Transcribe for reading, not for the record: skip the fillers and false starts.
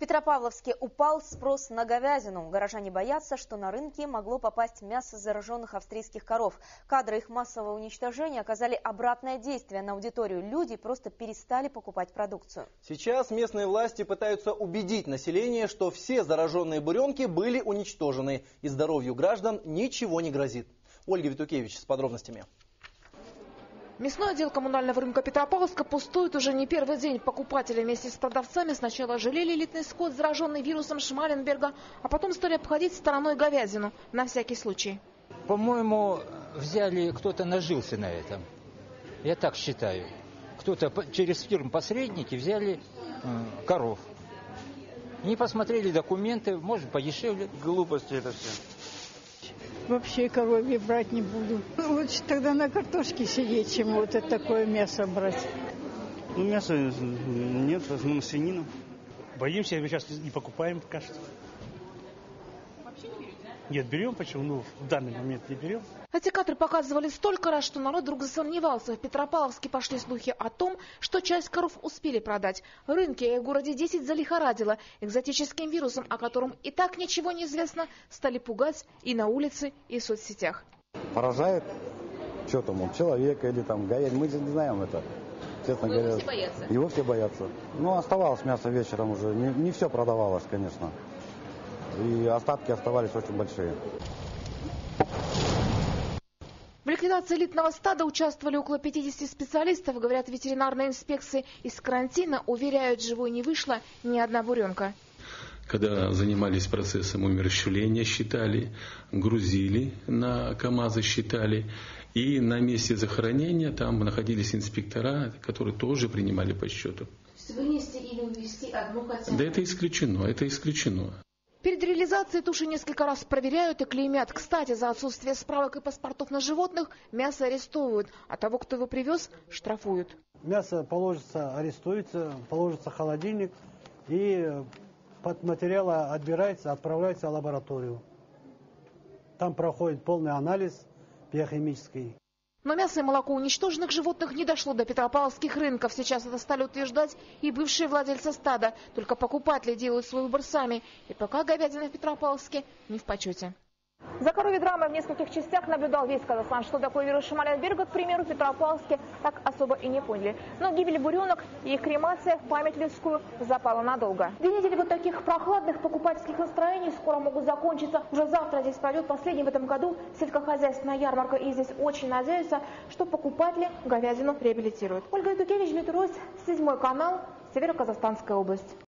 Петропавловске упал спрос на говядину. Горожане боятся, что на рынке могло попасть мясо зараженных австрийских коров. Кадры их массового уничтожения оказали обратное действие на аудиторию. Люди просто перестали покупать продукцию. Сейчас местные власти пытаются убедить население, что все зараженные буренки были уничтожены и здоровью граждан ничего не грозит. Ольга Витукевич с подробностями. Мясной отдел коммунального рынка Петропавловска пустует уже не первый день. Покупатели вместе с продавцами сначала жалели элитный скот, зараженный вирусом Шмаленберга, а потом стали обходить стороной говядину на всякий случай. По-моему, кто-то нажился на этом. Я так считаю. Кто-то через фирм-посредники взяли коров. Не посмотрели документы, может, подешевле. Глупости это все. Вообще коровье брать не буду. Лучше тогда на картошке сидеть, чем вот это такое мясо брать. Ну, мяса нет, в основном свинину. Боимся, мы сейчас не покупаем, кажется. Вообще не берете? Нет, берем, почему? Ну, в данный момент не берем. Эти кадры показывали столько раз, что народ вдруг засомневался. В Петропавловске пошли слухи о том, что часть коров успели продать. Рынки в городе 10 залихорадило. Экзотическим вирусом, о котором и так ничего не известно, стали пугать и на улице, и в соцсетях. Поражает, что там, человека или там говядина, мы не знаем это. Честно говоря, его все боятся? Его все боятся. Ну, оставалось мясо вечером уже, не все продавалось, конечно. И остатки оставались очень большие. В ликвидации элитного стада участвовали около 50 специалистов, говорят ветеринарной инспекции. Из карантина, уверяют, живой не вышло ни одна буренка. Когда занимались процессом умерщвления, считали, грузили на КАМАЗы, считали. И на месте захоронения там находились инспектора, которые тоже принимали по счету. Вынести или увезти одну хотя бы? Да это исключено, это исключено. Перед реализацией туши несколько раз проверяют и клеймят. Кстати, за отсутствие справок и паспортов на животных мясо арестовывают, а того, кто его привез, штрафуют. Мясо положится, арестуется, положится в холодильник и под материалы отбирается, отправляется в лабораторию. Там проходит полный анализ биохимический. Но мясо и молоко уничтоженных животных не дошло до петропавловских рынков. Сейчас это стали утверждать и бывшие владельцы стада. Только покупатели делают свой выбор сами. И пока говядина в Петропавловске не в почете. За коровьей драмой в нескольких частях наблюдал весь Казахстан. Что такое вирус Шмаленберга, к примеру, в Петропавловске так особо и не поняли. Но гибель буренок и их кремация в память людскую запала надолго. 2 недели вот таких прохладных покупательских настроений скоро могут закончиться. Уже завтра здесь пройдет последний в этом году сельскохозяйственная ярмарка. И здесь очень надеются, что покупатели говядину реабилитируют. Ольга Витукевич, Метрос, 7 канал, Северо-Казахстанская область.